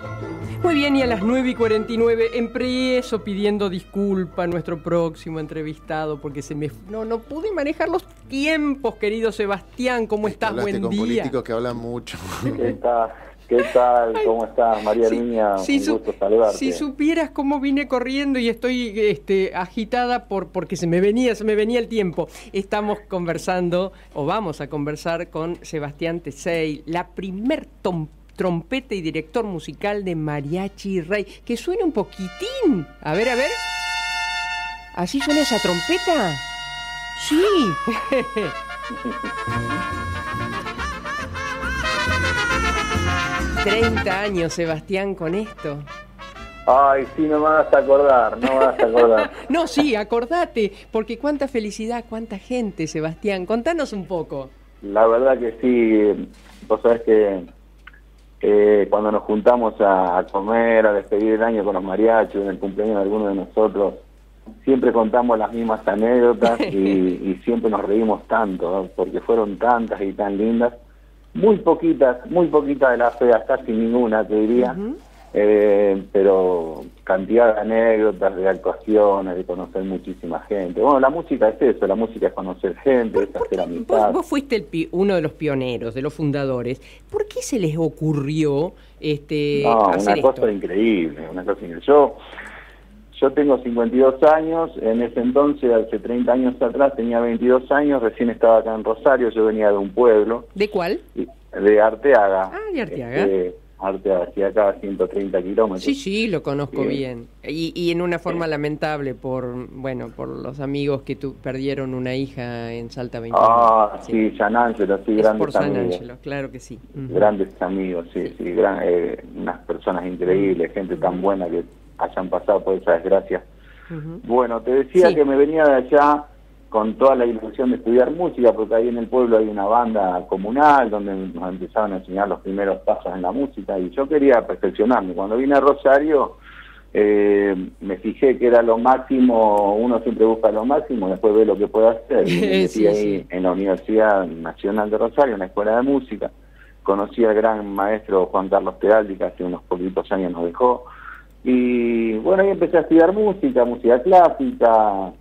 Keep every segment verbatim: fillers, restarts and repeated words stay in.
Muy bien, y a las nueve y cuarenta y nueve empiezo pidiendo disculpa a nuestro próximo entrevistado porque se me no no pude manejar los tiempos, querido Sebastián. ¿Cómo estás? Hablaste Buen con día. políticos que hablan mucho. ¿Qué tal? ¿Qué tal? ¿Cómo estás, María Sí, Herminia? sí, Un su- gusto saludarte. Si supieras cómo vine corriendo y estoy este, agitada por porque se me venía, se me venía el tiempo. Estamos conversando, o vamos a conversar con Sebastián Tesei, la primer tom- trompeta y director musical de Mariachi Rey. Que suene un poquitín. A ver, a ver. ¿Así suena esa trompeta? Sí. treinta años, Sebastián, con esto. Ay, sí, no me vas a acordar, no me vas a acordar. No, sí, acordate, porque cuánta felicidad, cuánta gente, Sebastián. Contanos un poco. La verdad que sí, vos sabés que eh, cuando nos juntamos a, a comer, a despedir el año con los mariachis, en el cumpleaños de alguno de nosotros, siempre contamos las mismas anécdotas y, y siempre nos reímos tanto, ¿no? Porque fueron tantas y tan lindas. Muy poquitas, muy poquitas de las feas, casi ninguna, te diría. Uh-huh. Eh, pero cantidad de anécdotas, de actuaciones, de conocer muchísima gente. Bueno, la música es eso, la música es conocer gente, ¿Por, es por hacer qué- amistad. vos, vos fuiste el pi- uno de los pioneros, de los fundadores. ¿Por qué se les ocurrió este, No, hacer una cosa esto? increíble, una cosa increíble. Yo, yo tengo cincuenta y dos años, en ese entonces, hace treinta años atrás, tenía veintidós años, recién estaba acá en Rosario, yo venía de un pueblo, ¿De cuál? de Arteaga. Ah, de Arteaga. Este, Arteaga, hacia acá a ciento treinta kilómetros. Sí, sí, lo conozco bien. Bien. Y, y en una forma Bien. lamentable por, bueno, por los amigos que tu, perdieron una hija en Salta veintiuno. Ah, sí, San Ángelo, sí, Es grandes por San amigos. Ángelo, claro que sí. Ujú. Grandes amigos, sí, sí, gran, eh, unas personas increíbles, gente tan buena que hayan pasado por esa desgracia. Ujú. Bueno, te decía Sí. que me venía de allá con toda la ilusión de estudiar música, porque ahí en el pueblo hay una banda comunal donde nos empezaron a enseñar los primeros pasos en la música y yo quería perfeccionarme. Cuando vine a Rosario eh, me fijé que era lo máximo, uno siempre busca lo máximo, después ve lo que puede hacer. Y me metí Sí, ahí sí. en la Universidad Nacional de Rosario, en la Escuela de Música. Conocí al gran maestro Juan Carlos Tealdi, que hace unos poquitos años nos dejó. Y bueno, ahí empecé a estudiar música, música clásica,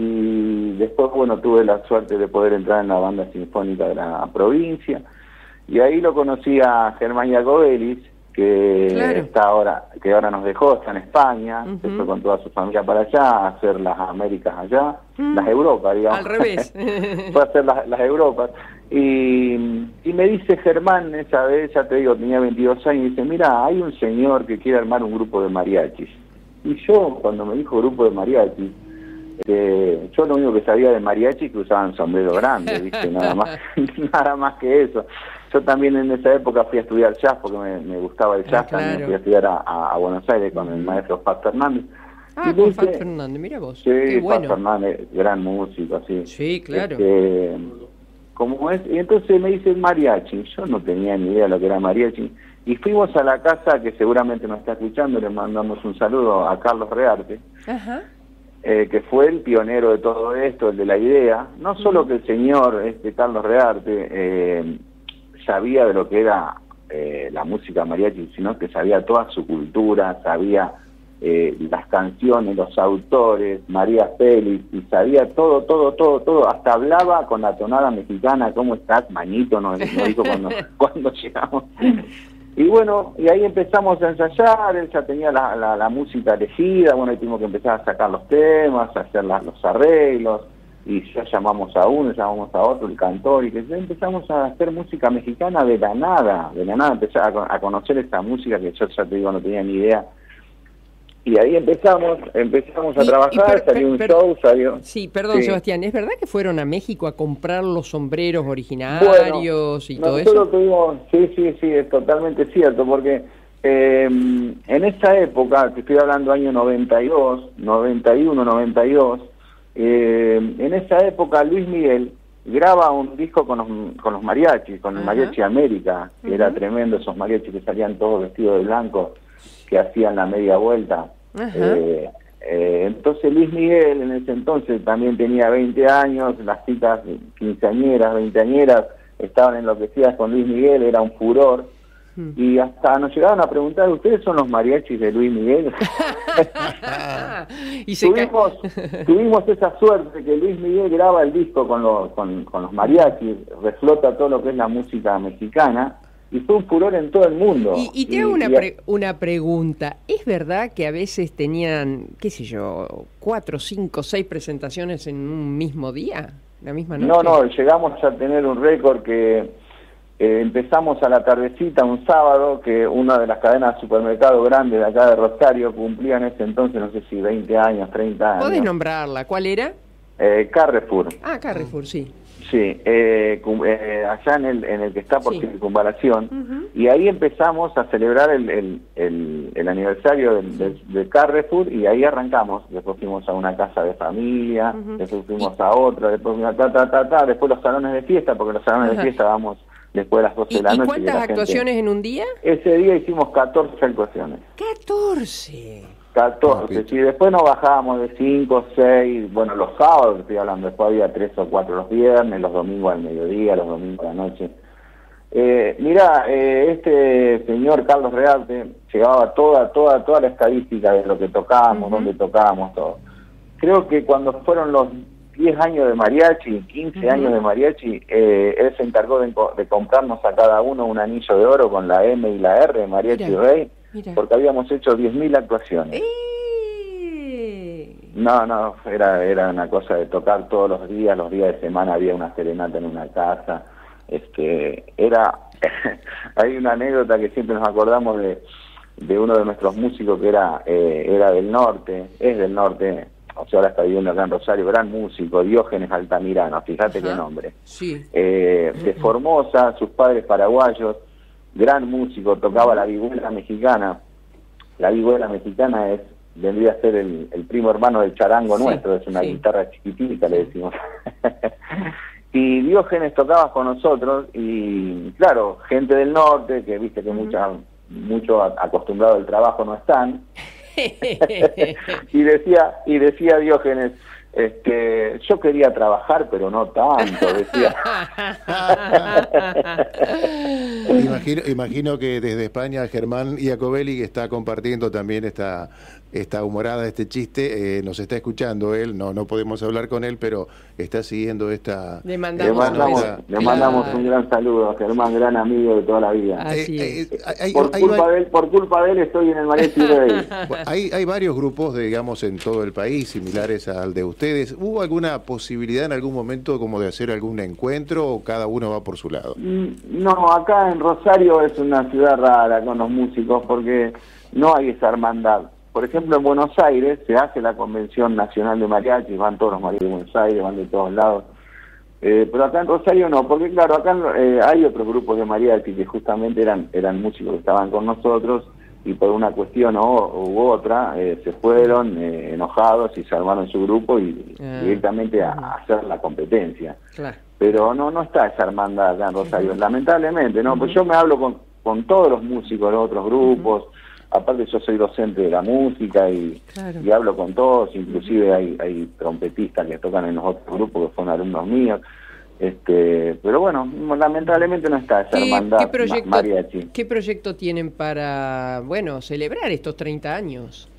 y después, bueno, tuve la suerte de poder entrar en la banda sinfónica de la provincia, y ahí lo conocí a Germán Iacobelis, que Claro. está ahora, que ahora nos dejó, está en España, Ujú. se fue con toda su familia para allá, a hacer las Américas allá, Mm. las Europas, digamos. Al revés. Fue a hacer las, las Europas. Y, y me dice Germán, esa vez, ya te digo, tenía veintidós años, y dice, mira, hay un señor que quiere armar un grupo de mariachis. Y yo, cuando me dijo grupo de mariachis, eh, yo lo único que sabía de mariachis que usaban sombrero grande, ¿viste? Nada más, nada más que eso. Yo también en esa época fui a estudiar jazz porque me, me gustaba el jazz, Ah, claro. también fui a estudiar a, a- a Buenos Aires con el maestro Pat Fernández. Ah, Y con me Fat dice- Fernández, mira vos. Sí, Qué Pat bueno. Fernández, gran músico, así. Sí, claro. Este, como es, y entonces me dice mariachi, yo no tenía ni idea de lo que era mariachi, y fuimos a la casa, que seguramente nos está escuchando, le mandamos un saludo a Carlos Rearte, Ajá. eh, que fue el pionero de todo esto, el de la idea. No solo que el señor este Carlos Rearte eh, sabía de lo que era eh, la música mariachi, sino que sabía toda su cultura, sabía eh, las canciones, los autores, María Félix, y sabía todo, todo, todo, todo, hasta hablaba con la tonada mexicana, ¿cómo estás, manito? Nos, nos dijo cuando, cuando llegamos. Y bueno, y ahí empezamos a ensayar, él ya tenía la, la, la música elegida, bueno, ahí tuvimos que empezar a sacar los temas, a hacer las, los arreglos, y ya llamamos a uno, llamamos a otro, el cantor, y que ya empezamos a hacer música mexicana de la nada, de la nada, empezar a, a conocer esta música que yo ya te digo, no tenía ni idea. Y ahí empezamos, empezamos a Y- y trabajar, per- salió un per- show, salió... Sí, perdón, Sí. Sebastián, ¿es verdad que fueron a México a comprar los sombreros originarios y todo nosotros eso? tuvimos, sí, sí, sí, es totalmente cierto, porque eh, en esa época, te estoy hablando año noventa y dos, noventa y uno, noventa y dos, eh, en esa época Luis Miguel graba un disco con los, con los mariachis, con el Ajá. Mariachi América, que Ujú. era tremendo, esos mariachis que salían todos vestidos de blanco, que hacían la media vuelta. Ajá. Eh, eh, entonces Luis Miguel en ese entonces también tenía veinte años, las chicas quinceañeras, veinteañeras estaban enloquecidas con Luis Miguel, era un furor. Hmm. Y hasta nos llegaron a preguntar, ¿ustedes son los mariachis de Luis Miguel? y se tuvimos, tuvimos esa suerte que Luis Miguel graba el disco con los, con, con los mariachis, reflota todo lo que es la música mexicana, y fue un furor en todo el mundo. Y, y te y, hago una, pre una pregunta. ¿Es verdad que a veces tenían, qué sé yo, cuatro, cinco, seis presentaciones en un mismo día? ¿La misma noche? No, no, llegamos a tener un récord que eh, empezamos a la tardecita un sábado, que una de las cadenas de supermercados grandes de acá de Rosario cumplía en ese entonces, no sé si veinte años, treinta años. ¿Podés nombrarla? ¿Cuál era? Eh, Carrefour. Ah, Carrefour, sí. Sí, eh, eh, allá en el, en el que está por sí. Circunvalación, uh-huh. Y ahí empezamos a celebrar el, el, el, el aniversario del, sí. del, del Carrefour, y ahí arrancamos. Después fuimos a una casa de familia, uh-huh. Después fuimos ¿Y? a otra, después ta, ta, ta, ta, después los salones de fiesta, porque los salones uh-huh. de fiesta vamos después de las doce de la ¿Y noche. cuántas actuaciones gente... en un día? Ese día hicimos catorce actuaciones. ¡catorce! catorce, sí, después nos bajábamos de cinco, seis, bueno, los sábados estoy hablando, después había tres o cuatro los viernes, los domingos al mediodía, los domingos a la noche. Eh, mira, eh, este señor Carlos Rearte llevaba toda, toda, toda la estadística de lo que tocábamos, uh-huh. dónde tocábamos, todo. Creo que cuando fueron los diez años de mariachi, quince uh-huh. años de mariachi, eh, él se encargó de, de comprarnos a cada uno un anillo de oro con la M y la R de Mariachi Mira. Rey. Mira. Porque habíamos hecho diez mil actuaciones. ¡Eh! No, no, era era una cosa de tocar todos los días, los días de semana había una serenata en una casa. Este, era, hay una anécdota que siempre nos acordamos de, de uno de nuestros músicos que era, eh, era del norte, es del norte, o sea, ahora está viviendo acá en Rosario, gran músico, Diógenes Altamirano, fíjate Ajá. qué nombre. Sí. Eh, de Formosa, sus padres paraguayos, gran músico, tocaba la vihuela mexicana. La vihuela mexicana es vendría a ser el, el primo hermano del charango sí, nuestro, es una sí. guitarra chiquitita, le decimos. Y Diógenes tocaba con nosotros, y claro, gente del norte, que viste que uh-huh. mucha, mucho acostumbrado al trabajo no están, y decía y decía Diógenes, este, yo quería trabajar, pero no tanto, decía. imagino, imagino que desde España Germán Iacobelli, que está compartiendo también esta, esta humorada, este chiste, eh, nos está escuchando él, no no podemos hablar con él, pero está siguiendo esta... Le mandamos, le mandamos, esta, le mandamos claro. un gran saludo a Germán, gran amigo de toda la vida. Así es. Eh, eh, hay, por, hay, culpa hay, de él, por culpa de él estoy en el Mariachi Rey. Hay, hay varios grupos, digamos, en todo el país, similares al de ustedes. ¿Hubo alguna posibilidad en algún momento como de hacer algún encuentro o cada uno va por su lado? No, acá en Rosario es una ciudad rara con los músicos porque no hay esa hermandad. Por ejemplo, en Buenos Aires se hace la Convención Nacional de Mariachis, van todos los mariachis de Buenos Aires, van de todos lados. Eh, pero acá en Rosario no, porque claro, acá eh, hay otros grupos de mariachi que justamente eran eran músicos que estaban con nosotros, y por una cuestión o, u otra eh, se fueron eh, enojados y se armaron su grupo y ah. directamente a, a hacer la competencia. Claro. Pero no no está esa hermandad acá en Rosario, uh-huh. lamentablemente, ¿no? Uh-huh. Pues yo me hablo con, con todos los músicos de los otros grupos, uh-huh. aparte yo soy docente de la música y, claro. y hablo con todos, inclusive uh-huh. hay, hay trompetistas que tocan en los otros grupos que son alumnos míos. Este, pero bueno, lamentablemente no está esa hermandad ¿qué proyecto, mariachi. ¿Qué proyecto tienen para, bueno, celebrar estos treinta años?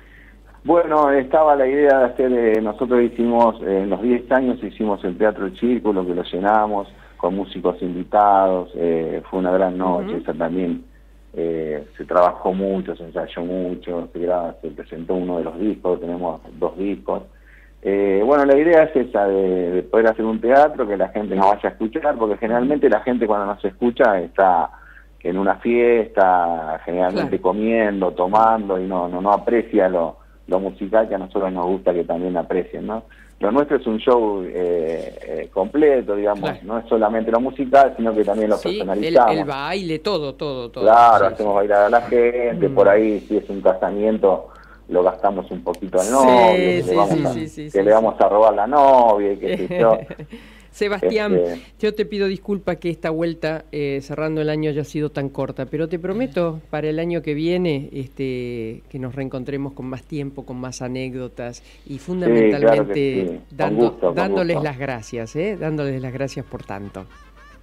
Bueno, estaba la idea de hacer, eh, nosotros hicimos, eh, en los diez años hicimos el Teatro El Círculo, que lo llenamos con músicos invitados, eh, fue una gran noche, uh-huh. esa también, eh, se trabajó mucho, se ensayó mucho, se, graba, se presentó uno de los discos, tenemos dos discos. Eh, bueno, la idea es esa, de, de poder hacer un teatro, que la gente nos vaya a escuchar, porque generalmente la gente cuando nos escucha está en una fiesta, generalmente claro. comiendo, tomando, y no no no aprecia lo, lo musical que a nosotros nos gusta que también aprecien, ¿no? Lo nuestro es un show eh, eh, completo, digamos, claro. no es solamente lo musical, sino que también lo sí, personalizamos. El, el baile, todo, todo, todo. Claro, sí, sí. hacemos bailar a la gente, mm. por ahí si es un casamiento... lo gastamos un poquito al novio, sí, que, sí, le, vamos sí, a, sí, sí, que sí, le vamos sí. a robar la novia y que sé yo. Sebastián, este... yo te pido disculpas que esta vuelta eh, cerrando el año haya sido tan corta, pero te prometo para el año que viene este, que nos reencontremos con más tiempo, con más anécdotas y fundamentalmente sí, claro sí. dando, gusto, dándoles gusto. las gracias, ¿eh? dándoles las gracias por tanto.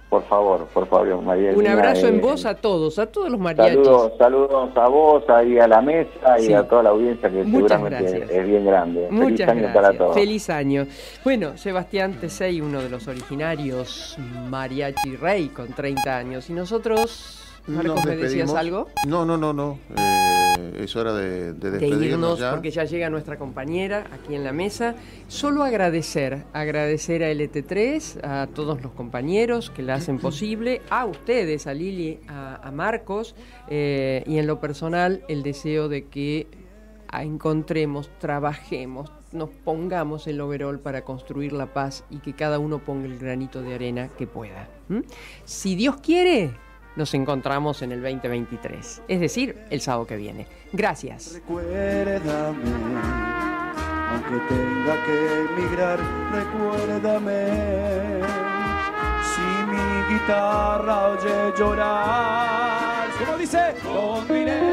por favor, por favor, María. Un abrazo eh, en voz a todos, a todos los mariachis. Saludos, saludos a vos, ahí a la mesa y Sí. a toda la audiencia que Muchas seguramente gracias. es bien grande. Muchas Feliz año gracias. para todos. Feliz año. Bueno, Sebastián Tesei, uno de los originarios mariachi rey con treinta años. Y nosotros, Marcos, Nos ¿me decías despedimos. algo? No, no, no, no. Eh, es hora de, de De despedirnos irnos, ya. porque ya llega nuestra compañera aquí en la mesa. Solo agradecer, agradecer a L T tres, a todos los compañeros que la hacen posible, a ustedes, a Lili, a, a Marcos, eh, y en lo personal el deseo de que encontremos, trabajemos, nos pongamos el overol para construir la paz y que cada uno ponga el granito de arena que pueda. ¿Mm? Si Dios quiere, nos encontramos en el veinte veintitrés, es decir, el sábado que viene. Gracias. Recuérdame, aunque tenga que emigrar, recuérdame. Si mi guitarra oye llorar, como dice, con mi